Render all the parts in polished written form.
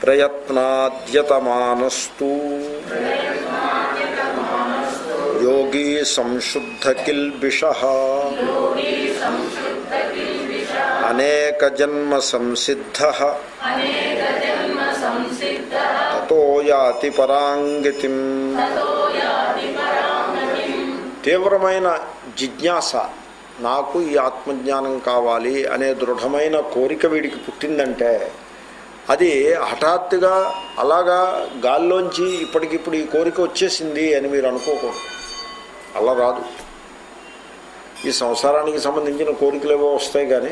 ప్రయత్నాద్యతమానస్తు యోగీ సంశుద్ధ కిల్బిషః అనేక జన్మ సంసిద్ధః తతో యాతి పరాంగతిం. తీవ్రమైన జిజ్ఞాస, నాకు ఈ ఆత్మజ్ఞానం కావాలి అనే దృఢమైన కోరిక వీడికి పుట్టిందంటే అది హఠాత్తుగా అలాగా గాల్లోంచి ఇప్పటికిప్పుడు ఈ కోరిక వచ్చేసింది అని మీరు అనుకోకూడదు. అలా రాదు. ఈ సంసారానికి సంబంధించిన కోరికలు ఏవో వస్తాయి, కానీ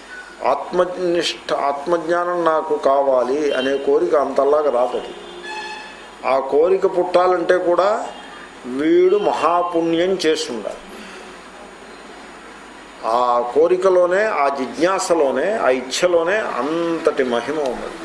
ఆత్మజ్ఞానం నాకు కావాలి అనే కోరిక అంతలాగా రాదు. ఆ కోరిక పుట్టాలంటే కూడా వీడు మహాపుణ్యం చేస్తుండాలి. ఆ కోరికలోనే, ఆ జిజ్ఞాసలోనే, ఆ ఇచ్ఛలోనే అంతటి మహిమ ఉన్నది.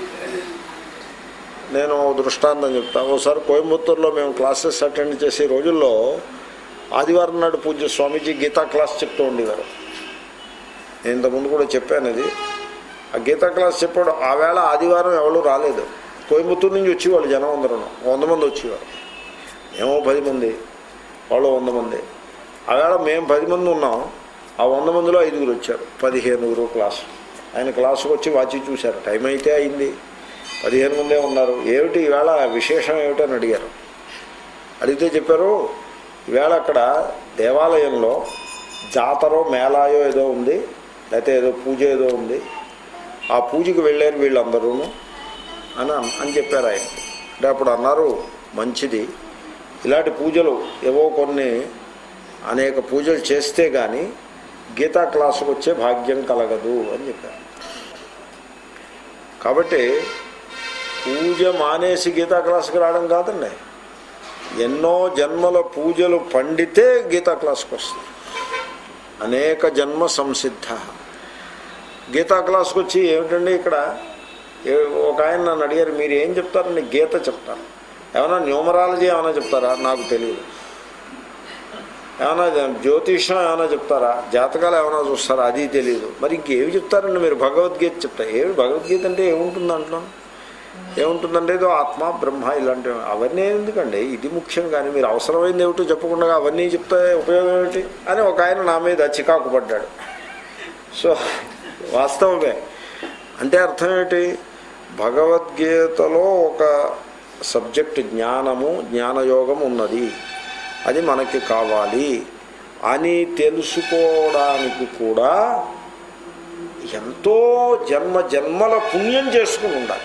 నేను దృష్టాంతం చెప్తాను. ఒకసారి కోయంబత్తూరులో మేము క్లాసెస్ అటెండ్ చేసే రోజుల్లో ఆదివారం నాడు పూజ్య స్వామీజీ గీతా క్లాస్ చెప్తూ ఉండేవారు. నేను ఇంతకుముందు కూడా చెప్పాను ఇది. ఆ గీతా క్లాస్ చెప్పాడు. ఆ వేళ ఆదివారం ఎవరు రాలేదు. కోయంబత్తూరు నుంచి వచ్చేవాళ్ళు జనం అందరూ 100 మంది వచ్చేవారు. మేము 10 మంది, వాళ్ళు 100 మంది. ఆ వేళ మేము 10 మంది ఉన్నాం. ఆ 100 మందిలో 5 వచ్చారు. 15 క్లాసు. ఆయన క్లాసుకు వచ్చి వాచి చూశారు. టైం అయితే అయింది, 15 మందే ఉన్నారు. ఏమిటి ఈవేళ విశేషం ఏమిటని అడిగారు. అడిగితే చెప్పారు, ఈవేళ అక్కడ దేవాలయంలో జాతరో మేళాయో ఏదో ఉంది, లేకపోతే ఏదో పూజ ఏదో ఉంది, ఆ పూజకి వెళ్ళారు వీళ్ళందరూ అని చెప్పారు ఆయన. అంటే అప్పుడు అన్నారు, మంచిది, ఇలాంటి పూజలు ఏవో కొన్ని అనేక పూజలు చేస్తే కానీ గీతా క్లాసుకు వచ్చే భాగ్యం కలగదు అని చెప్పారు. కాబట్టి పూజ మానేసి గీతా క్లాసుకి రావడం కాదండి, ఎన్నో జన్మల పూజలు పండితే గీతా క్లాసుకు వస్తుంది. అనేక జన్మ సంసిద్ధ. గీతా క్లాసుకు వచ్చి ఏమిటండి ఇక్కడ ఒక ఆయన నన్ను అడిగారు, మీరు ఏం చెప్తారండి? గీత చెప్తారు. ఏమైనా న్యూమరాలజీ ఏమైనా చెప్తారా? నాకు తెలియదు. ఏమైనా జ్యోతిషం ఏమైనా చెప్తారా? జాతకాలు ఏమైనా చూస్తారా? అది తెలియదు. మరి ఇంకేమి చెప్తారండి మీరు? భగవద్గీత చెప్తారు. ఏమి భగవద్గీత అంటే ఏముంటుంది దాంట్లో? ఏముంటుందంటే ఏదో ఆత్మ బ్రహ్మ ఇలాంటివి. అవన్నీ ఎందుకండి? ఇది ముఖ్యం. కానీ మీరు అవసరమైంది ఏమిటో చెప్పకుండా అవన్నీ చెప్తే ఉపయోగం ఏమిటి అని ఒక ఆయన నా మీద చికాకు పడ్డాడు. సో వాస్తవమే. అంటే అర్థం ఏమిటి? భగవద్గీతలో ఒక సబ్జెక్ట్ జ్ఞానము, జ్ఞానయోగం ఉన్నది, అది మనకి కావాలి అని తెలుసుకోవడానికి కూడా ఎంతో జన్మల పుణ్యం చేసుకుని ఉండాలి.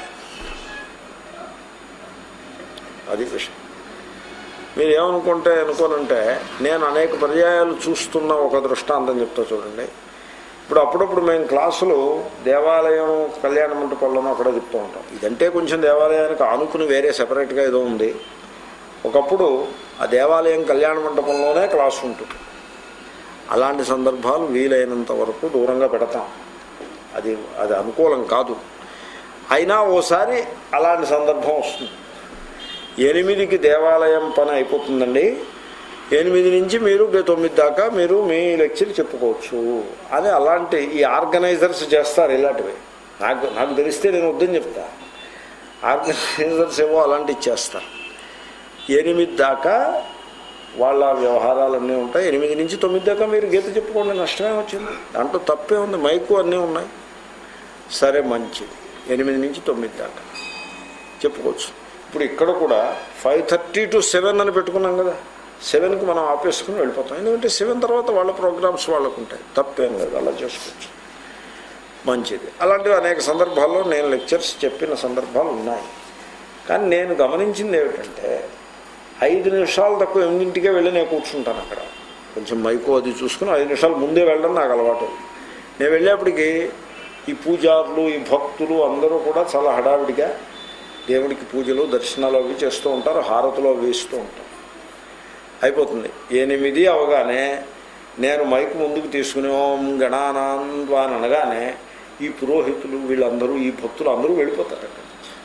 అది విషయం. మీరు అనుకోనంటే నేను అనేక పర్యాయాలు చూస్తున్న ఒక దృష్టాంతం చెప్తా చూడండి. ఇప్పుడు అప్పుడప్పుడు మేము క్లాసులు దేవాలయం కళ్యాణ మంటపంలోనూ అక్కడ చెప్తూ ఉంటాం. ఇదంటే కొంచెం దేవాలయానికి ఆనుకుని వేరే సెపరేట్గా ఏదో ఉంది. ఒకప్పుడు ఆ దేవాలయం కళ్యాణ మంటపంలోనే క్లాసు ఉంటుంది. అలాంటి సందర్భాలు వీలైనంత వరకు దూరంగా పెడతాం. అది అనుకూలం కాదు. అయినా ఓసారి అలాంటి సందర్భం వస్తుంది. 8కి దేవాలయం పని అయిపోతుందండి, 8 నుంచి మీరు 9 దాకా మీరు మీ లెక్చర్ చెప్పుకోవచ్చు అని అలాంటి ఈ ఆర్గనైజర్స్ చేస్తారు. ఇలాంటివి నాకు తెలిస్తే నేను వద్దని చెప్తా. ఆర్గనైజర్స్ ఏమో అలాంటివి చేస్తారు. 8 దాకా వాళ్ళ వ్యవహారాలన్నీ ఉంటాయి. 8 నుంచి 9 దాకా మీరు గీత చెప్పుకోండి, నష్టమే వచ్చింది, దాంట్లో తప్పే ఉంది. మైకు అన్నీ ఉన్నాయి. సరే మంచిది, 8 నుంచి 9 దాకా చెప్పుకోవచ్చు. ఇప్పుడు ఇక్కడ కూడా 5:30 to 7 అని పెట్టుకున్నాం కదా. 7కి మనం ఆపేసుకుని వెళ్ళిపోతాం. ఎందుకంటే 7 తర్వాత వాళ్ళ ప్రోగ్రామ్స్ వాళ్ళకు ఉంటాయి. తప్పేం లేదు, అలా చేసుకోవచ్చు. మంచిది. అలాంటివి అనేక సందర్భాల్లో నేను లెక్చర్స్ చెప్పిన సందర్భాలు ఉన్నాయి. కానీ నేను గమనించింది ఏమిటంటే 5 నిమిషాలు తక్కువ 8కే వెళ్ళి నేను కూర్చుంటాను అక్కడ. కొంచెం మైకు అది చూసుకుని 5 నిమిషాలు ముందే వెళ్ళడం నాకు అలవాటు. నేను వెళ్ళేప్పటికీ ఈ పూజారులు, ఈ భక్తులు అందరూ కూడా చాలా హడావిడిగా దేవుడికి పూజలు, దర్శనాలు అవి చేస్తూ ఉంటారు, హారతులు అవి వేస్తూ ఉంటారు. అయిపోతుంది. 8 అవగానే నేను మైకు ముందుకు తీసుకుని ఓం గణానాన్వా అని అనగానే ఈ పురోహితులు వీళ్ళందరూ, ఈ భక్తులు అందరూ వెళ్ళిపోతారు అక్కడ.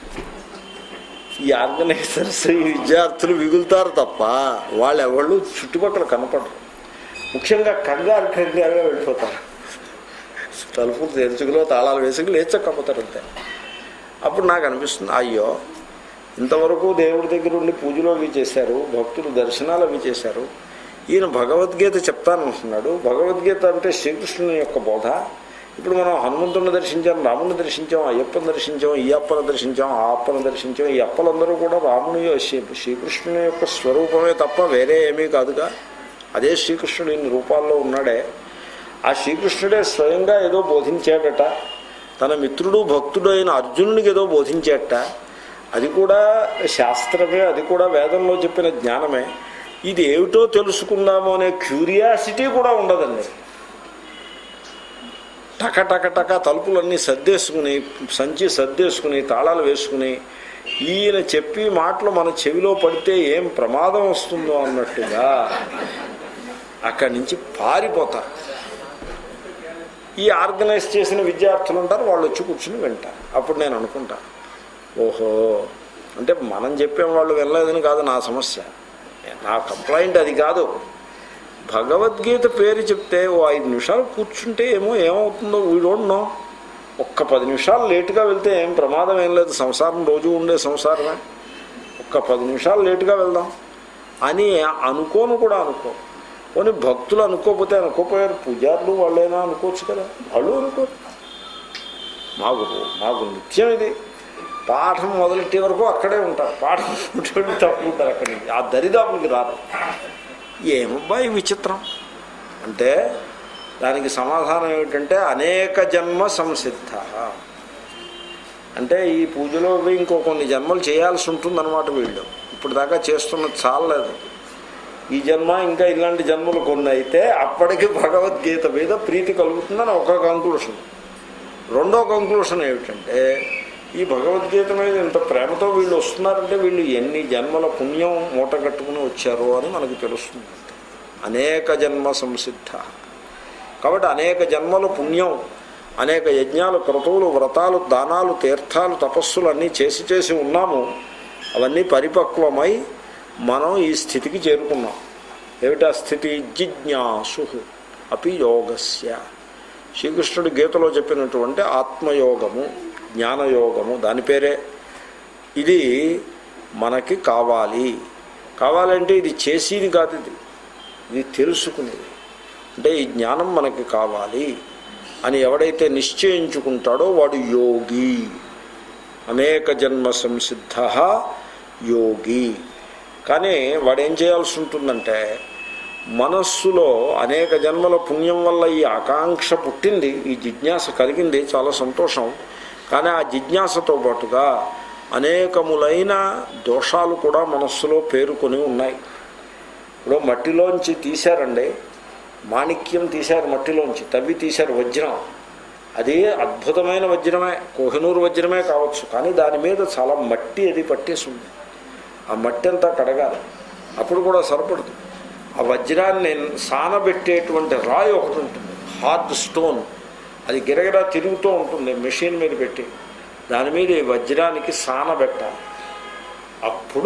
ఈ ఆర్గనైజర్స్, ఈ విద్యార్థులు మిగులుతారు తప్ప వాళ్ళెవళ్ళు చుట్టుపక్కల కనపడరు. ముఖ్యంగా కంగారుగా వెళ్ళిపోతారు. తలుపులు తెరుచుకులో తాళాలు వేసుకుని లేచకపోతారు అంతే. అప్పుడు నాకు అనిపిస్తుంది, అయ్యో ఇంతవరకు దేవుడి దగ్గర ఉండి పూజలు అవి చేశారు, భక్తులు దర్శనాలు అవి చేశారు, ఈయన భగవద్గీత చెప్తానంటున్నాడు. భగవద్గీత అంటే శ్రీకృష్ణుని యొక్క బోధ. ఇప్పుడు మనం హనుమంతుని దర్శించాం, రాముని దర్శించాం, అయ్యప్పని దర్శించాం, ఈ అప్పని దర్శించాం, ఆ అప్పని దర్శించాం. ఈ అప్పలందరూ కూడా రాముని శ్రీకృష్ణుని యొక్క స్వరూపమే తప్ప వేరే ఏమీ కాదుగా. అదే శ్రీకృష్ణుడు ఇన్ని రూపాల్లో ఉన్నాడే. ఆ శ్రీకృష్ణుడే స్వయంగా ఏదో బోధించాడట, తన మిత్రుడు భక్తుడు అయిన అర్జునుడికి ఏదో బోధించాడట. అది కూడా శాస్త్రమే, అది కూడా వేదంలో చెప్పిన జ్ఞానమే. ఇది ఏమిటో తెలుసుకుందాము అనే క్యూరియాసిటీ కూడా ఉండదండి. టక టక టక తలుపులన్నీ సర్దేసుకుని, సంచి సర్దేసుకుని, తాళాలు వేసుకుని, ఈయన చెప్పి మాటలు మన చెవిలో పడితే ఏం ప్రమాదం వస్తుందో అన్నట్టుగా అక్కడి నుంచి పారిపోతారు. ఈ ఆర్గనైజ్ చేసిన విద్యార్థులు ఉంటారు, వాళ్ళు వచ్చి కూర్చుని వింటారు. అప్పుడు నేను అనుకుంటా, ఓహో, అంటే మనం చెప్పేం వాళ్ళు వినలేదని కాదు నా సమస్య, నా కంప్లైంట్ అది కాదు. భగవద్గీత పేరు చెప్తే ఓ 5 నిమిషాలు కూర్చుంటే ఏమవుతుందో వీ డోంట్ నో. ఒక్క 10 నిమిషాలు లేటుగా వెళ్తే ఏం ప్రమాదం ఏం లేదు, సంసారం రోజు ఉండే సంసారమే. ఒక్క 10 నిమిషాలు లేటుగా వెళ్దాం అని అనుకోను కూడా అనుకో. పోనీ భక్తులు అనుకోకపోతే అనుకోపోయారు, పూజారులు వాళ్ళైనా అనుకోవచ్చు కదా, వాళ్ళు అనుకోరు. మాకు నిత్యం ఇది. పాఠం మొదలెట్టే వరకు అక్కడే ఉంటారు, పాఠం తప్పుకుంటారు అక్కడి నుంచి, ఆ దరిదాపులకి రారు. ఏమబ్బాయి విచిత్రం అంటే దానికి సమాధానం ఏమిటంటే అనేక జన్మ సంసిద్ధ. అంటే ఈ పూజలో ఇంకో కొన్ని జన్మలు చేయాల్సి ఉంటుందన్నమాట. వీళ్ళు ఇప్పుడు దాకా చేస్తున్నది చాలలేదు, ఈ జన్మ ఇంకా ఇలాంటి జన్మలు కొన్ని అయితే అప్పటికి భగవద్గీత మీద ప్రీతి కలుగుతుందని ఒక కంక్లూషన్. రెండో కంక్లూషన్ ఏమిటంటే ఈ భగవద్గీత మీద ఇంత ప్రేమతో వీళ్ళు వస్తున్నారంటే వీళ్ళు ఎన్ని జన్మల పుణ్యం మూట కట్టుకుని వచ్చారో అని మనకు తెలుస్తుంది. అనేక జన్మ సంసిద్ధ. కాబట్టి అనేక జన్మల పుణ్యం, అనేక యజ్ఞాలు, క్రతువులు, వ్రతాలు, దానాలు, తీర్థాలు, తపస్సులు అన్నీ చేసి ఉన్నాము. అవన్నీ పరిపక్వమై మనం ఈ స్థితికి చేరుకున్నాం. ఏమిటా స్థితి? జిజ్ఞాసు అపి యోగస్య. శ్రీకృష్ణుడు గీతలో చెప్పినటువంటి ఆత్మయోగము, జ్ఞానయోగము, దాని పేరే. ఇది మనకి కావాలంటే ఇది చేసేది కాదు, ఇది తెలుసుకునేది. అంటే ఈ జ్ఞానం మనకి కావాలి అని ఎవడైతే నిశ్చయించుకుంటాడో వాడు యోగి. అనేక జన్మ సంసిద్ధ యోగి. కానీ వాడేం చేయాల్సి ఉంటుందంటే మనస్సులో అనేక జన్మల పుణ్యం వల్ల ఈ ఆకాంక్ష పుట్టింది, ఈ జిజ్ఞాస కలిగింది, చాలా సంతోషం. కానీ ఆ జిజ్ఞాసతో పాటుగా అనేకములైన దోషాలు కూడా మనస్సులో పేరుకొని ఉన్నాయి. ఇప్పుడు మట్టిలోంచి తీశారండి, మాణిక్యం తీశారు, మట్టిలోంచి తవ్వి తీశారు వజ్రం. అది అద్భుతమైన వజ్రమే, కోహినూరు వజ్రమే కావచ్చు, కానీ దాని మీద చాలా మట్టి అది పట్టేసి ఉంది. ఆ మట్టి అంతా కడగాలి, అప్పుడు కూడా సరిపడదు. ఆ వజ్రాన్ని సానబెట్టేటువంటి రాయి ఒకటి ఉంటుంది, హార్డ్ స్టోన్, అది గిరగిరా తిరుగుతూ ఉంటుంది మెషిన్ మీద పెట్టి, దాని మీద ఈ వజ్రానికి సానబెట్టాలి. అప్పుడు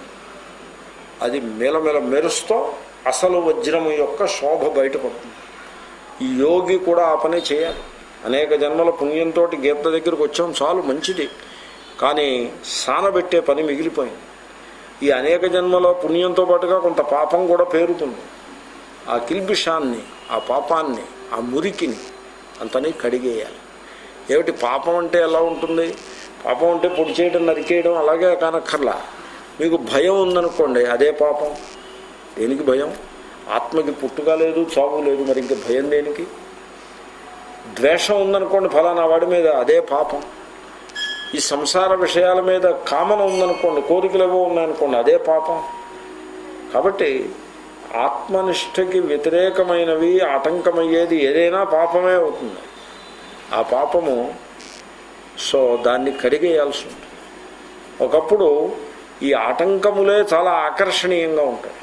అది మెలమెల మెరుస్తూ అసలు వజ్రము యొక్క శోభ బయటపడుతుంది. ఈ యోగి కూడా ఆ పనే చేయాలి. అనేక జన్మల పుణ్యంతో గీత దగ్గరికి వచ్చాం, చాలు మంచిది, కానీ సానబెట్టే పని మిగిలిపోయింది. ఈ అనేక జన్మల పుణ్యంతో పాటుగా కొంత పాపం కూడా పేరుతుంది. ఆ కిల్బిషాన్ని, ఆ పాపాన్ని, ఆ మురికిని అంతని కడిగేయాలి. ఏమిటి పాపం అంటే ఎలా ఉంటుంది? పాపం అంటే పొడి చేయడం, నరికేయడం అలాగే కానక్కర్లా. మీకు భయం ఉందనుకోండి, అదే పాపం. దేనికి భయం? ఆత్మకి పుట్టుక లేదు, చావు లేదు, మరి ఇంక భయం దేనికి? ద్వేషం ఉందనుకోండి ఫలానా వాడి మీద, అదే పాపం. ఈ సంసార విషయాల మీద కామన ఉందనుకోండి, కోరికలు ఏవో ఉన్నాయనుకోండి, అదే పాపం. కాబట్టి ఆత్మనిష్టకి వ్యతిరేకమైనవి ఆటంకమయ్యేది ఏదైనా పాపమే అవుతుంది. ఆ పాపము దాన్ని కడిగేయాల్సి ఉంటుంది. ఒకప్పుడు ఈ ఆటంకములే చాలా ఆకర్షణీయంగా ఉంటాయి,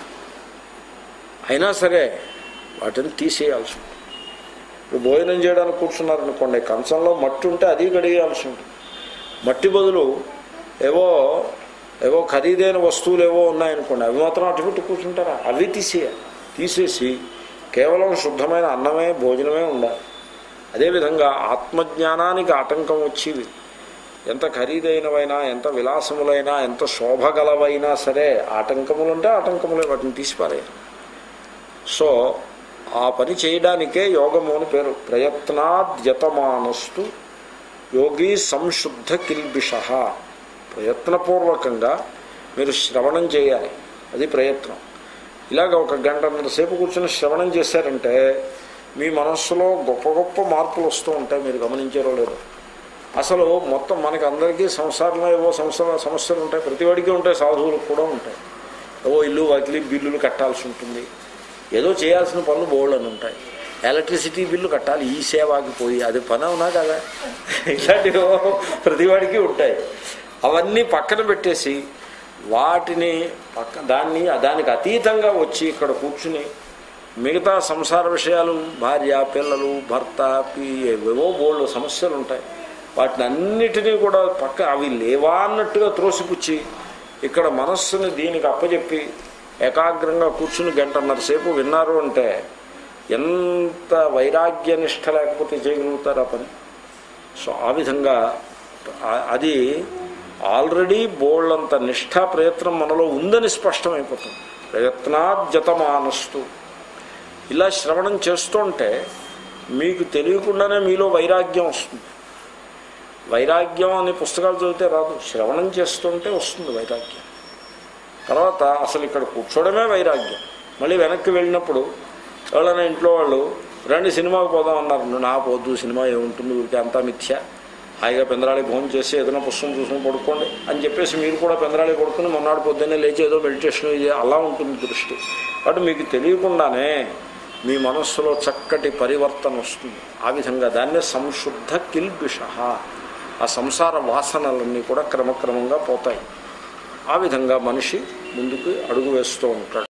అయినా సరే వాటిని తీసేయాల్సి ఉంటుంది. ఇప్పుడు భోజనం చేయడానికి కూర్చున్నారనుకోండి, కంచంలో మట్టి ఉంటే అది కడిగేయాల్సి ఉంటుంది. మట్టి బదులు ఏవో ఖరీదైన వస్తువులు ఏవో ఉన్నాయనుకోండి, అవి మాత్రం అటు పెట్టి కూర్చుంటారా? అవి తీసేసి కేవలం శుద్ధమైన అన్నమే, భోజనమే ఉండాలి. అదేవిధంగా ఆత్మజ్ఞానానికి ఆటంకం వచ్చేవి ఎంత ఖరీదైనవైనా, ఎంత విలాసములైనా, ఎంత శోభగలవైనా సరే ఆటంకములు ఉంటే ఆటంకములే, వాటిని తీసిపారేయాలి. సో ఆ పని చేయడానికే యోగము అని పేరు. ప్రయత్నాద్యతమానస్తు యోగి సంశుద్ధ కిల్బిష. ప్రయత్నపూర్వకంగా మీరు శ్రవణం చేయాలి, అది ప్రయత్నం. ఇలాగ 1 గంటన్నర సేపు కూర్చొని శ్రవణం చేశారంటే మీ మనస్సులో గొప్ప గొప్ప మార్పులు వస్తూ ఉంటాయి, మీరు గమనించారో లేదో. అసలు మొత్తం మనకి అందరికీ సంసారంలో ఏవో సమస్యలు ఉంటాయి, ప్రతివాడికి ఉంటాయి, సాధువులకు కూడా ఉంటాయి. ఏవో ఇల్లు వాకిలి బిల్లులు కట్టాల్సి ఉంటుంది, ఏదో చేయాల్సిన పనులు బోల్డ్ అని ఉంటాయి. ఎలక్ట్రిసిటీ బిల్లు కట్టాలి, ఈ సేవాకి పోయి, అది పని అవునా కదా, ఇలాంటివో ప్రతివాడికి ఉంటాయి. అవన్నీ పక్కన పెట్టేసి వాటిని దానికి అతీతంగా వచ్చి ఇక్కడ కూర్చుని మిగతా సంసార విషయాలు, భార్య పిల్లలు భర్త ఏవేవో బోల్డ్ సమస్యలు ఉంటాయి, వాటిని అన్నిటినీ కూడా అవి లేవా అన్నట్టుగా త్రోసిపుచ్చి ఇక్కడ మనస్సుని దీనికి అప్పచెప్పి ఏకాగ్రంగా కూర్చుని 1.5 గంటల సేపు విన్నారు అంటే ఎంత వైరాగ్యనిష్ట లేకపోతే చేయగలుగుతారు ఆ పని. సో ఆ విధంగా అది ఆల్రెడీ బోళ్ళంత నిష్ఠా ప్రయత్నం మనలో ఉందని స్పష్టమైపోతుంది. ప్రయత్నాద్యతమానస్తు. ఇలా శ్రవణం చేస్తుంటే మీకు తెలియకుండానే మీలో వైరాగ్యం వస్తుంది. వైరాగ్యం అనే పుస్తకాలు చదివితే రాదు, శ్రవణం చేస్తుంటే వస్తుంది వైరాగ్యం. తర్వాత అసలు ఇక్కడ కూర్చోవడమే వైరాగ్యం. మళ్ళీ వెనక్కి వెళ్ళినప్పుడు ఎవరైనా ఇంట్లో వాళ్ళు రండి సినిమాకి పోదాం అన్నారు, నా పోద్దు, సినిమా ఏముంటుంది, ఊరికి అంతా మిథ్య, హాయిగా పెందరాళి భోజనం చేసి ఏదైనా పుస్తకం చూసుకుని పడుకోండి అని చెప్పేసి మీరు కూడా పెందరాళి పడుకుని మొన్నటి పొద్దున్నే లేచి ఏదో మెడిటేషన్ ఇది అలా ఉంటుంది దృష్టి. కాబట్టి మీకు తెలియకుండానే మీ మనస్సులో చక్కటి పరివర్తన వస్తుంది. ఆ విధంగా దాన్నే సంశుద్ధ కిల్బిష. ఆ సంసార వాసనలన్నీ కూడా క్రమక్రమంగా పోతాయి. ఆ విధంగా మనిషి ముందుకు అడుగు వేస్తూ ఉంటాడు.